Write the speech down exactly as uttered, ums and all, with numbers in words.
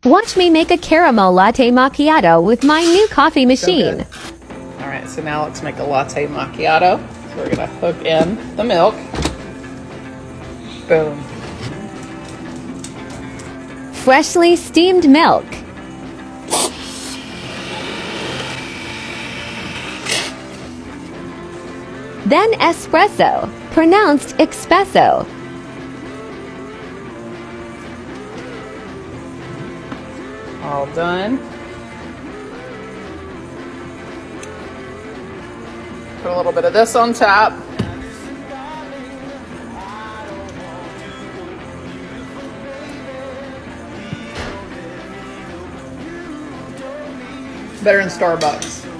Watch me make a caramel latte macchiato with my new coffee machine. So all right, so now let's make a latte macchiato. So we're gonna hook in the milk. Boom. Freshly steamed milk. Then espresso, pronounced espresso. All done. Put a little bit of this on top. Better than Starbucks.